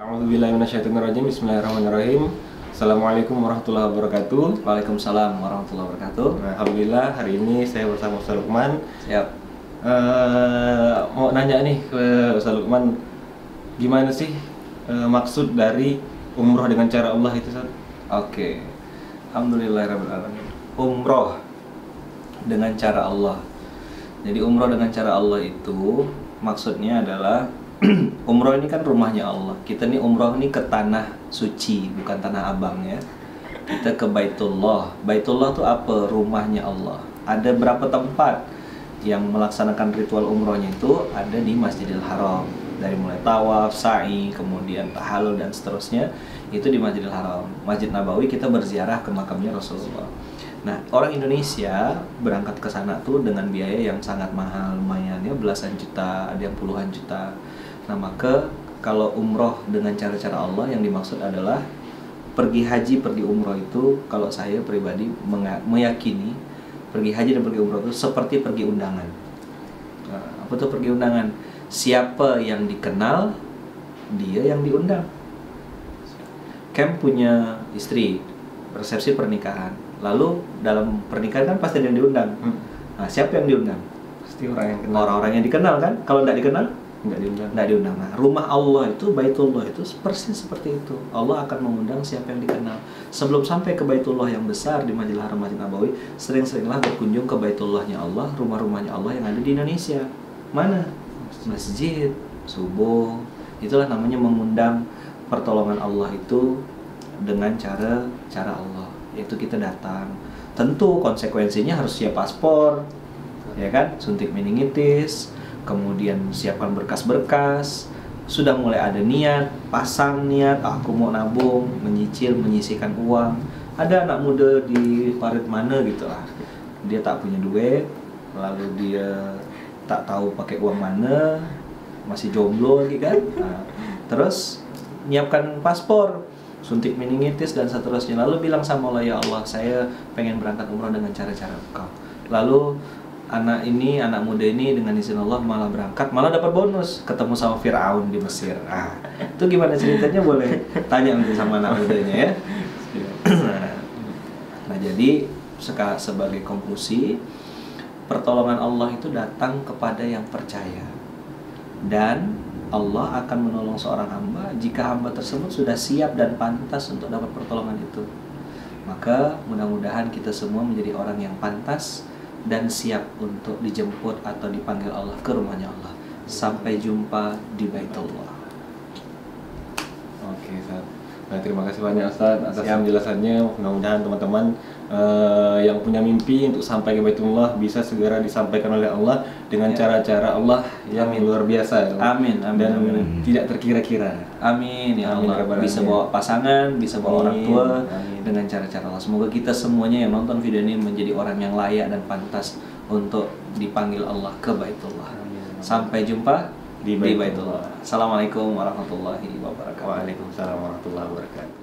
A'udzubillahiminasyaitonirrajim. Bismillahirrahmanirrahim. Assalamualaikum warahmatullahi wabarakatuh. Waalaikumsalam warahmatullahi wabarakatuh. Alhamdulillah, hari ini saya bersama Ustaz Lukman. Siap. Mau nanya nih ke Ustaz Lukman, gimana sih maksud dari umroh dengan cara Allah itu, Ustaz? Oke. Alhamdulillahirrahmanirrahim. Umroh dengan cara Allah. Jadi umroh dengan cara Allah itu maksudnya adalah umroh ini kan rumahnya Allah. Kita nih umroh ini ke tanah suci, bukan tanah abang ya. Kita ke Baitullah. Baitullah itu apa? Rumahnya Allah. Ada berapa tempat yang melaksanakan ritual umrohnya itu ada di Masjidil Haram. Dari mulai tawaf, sa'i, kemudian tahallul dan seterusnya itu di Masjidil Haram. Masjid Nabawi kita berziarah ke makamnya Rasulullah. Nah, orang Indonesia berangkat ke sana tuh dengan biaya yang sangat mahal, lumayannya belasan juta, ada yang puluhan juta. Nah, maka kalau umroh dengan cara-cara Allah yang dimaksud adalah pergi haji, pergi umroh itu, kalau saya pribadi meyakini pergi haji dan pergi umroh itu seperti pergi undangan. Nah, apa tuh pergi undangan? Siapa yang dikenal, dia yang diundang. Camp punya istri, resepsi pernikahan. Lalu dalam pernikahan kan pasti ada yang diundang. Nah, siapa yang diundang? Pasti orang yang kenal. Orang-orang yang dikenal kan? Kalau tidak dikenal, Nggak diundang. nggak diundang. Nah, rumah Allah itu, Baitullah itu persis seperti itu. Allah akan mengundang siapa yang dikenal. Sebelum sampai ke Baitullah yang besar di Masjidil Haram, Masjid Nabawi, sering-seringlah berkunjung ke Baitullahnya Allah, rumah-rumahnya Allah yang ada di Indonesia. Mana? Masjid, subuh. Itulah namanya mengundang pertolongan Allah itu dengan cara Allah. Yaitu kita datang. Tentu konsekuensinya harus siap paspor, ya kan? Suntik meningitis, kemudian siapkan berkas-berkas. Sudah mulai ada niat, pasang niat, aku mau nabung, menyicil, menyisihkan uang. Ada anak muda di parit mana gitu lah, dia tak punya duit, lalu dia tak tahu pakai uang mana, masih jomblo lagi kan. Nah, terus nyiapkan paspor, suntik meningitis dan seterusnya. Lalu bilang sama Allah, ya Allah, saya pengen berangkat umroh dengan cara-cara Engkau. Lalu anak muda ini dengan izin Allah malah berangkat, malah dapat bonus, ketemu sama Fir'aun di Mesir. Ah, itu gimana ceritanya, boleh tanya nanti sama anak mudanya ya. Nah, jadi sebagai konklusi, pertolongan Allah itu datang kepada yang percaya. Dan Allah akan menolong seorang hamba jika hamba tersebut sudah siap dan pantas untuk dapat pertolongan itu. Maka mudah-mudahan kita semua menjadi orang yang pantas dan siap untuk dijemput atau dipanggil Allah ke rumahnya Allah. Sampai jumpa di Baitullah. Oke, Ustaz. Nah, terima kasih banyak Ustaz atas penjelasannya. Mudah-mudahan teman-teman yang punya mimpi untuk sampai ke Baitullah bisa segera disampaikan oleh Allah dengan cara-cara Allah yang luar biasa. Amin, amin, dan amin. Tidak terkira-kira. Amin ya Amin, Allah. ya Bisa bawa pasangan, bisa bawa orang tua. Amin. Dengan cara-cara Allah. Semoga kita semuanya yang nonton video ini menjadi orang yang layak dan pantas untuk dipanggil Allah ke Baitullah. Amin. Sampai jumpa di Baitullah. Assalamualaikum warahmatullahi wabarakatuh. Waalaikumsalam warahmatullahi wabarakatuh.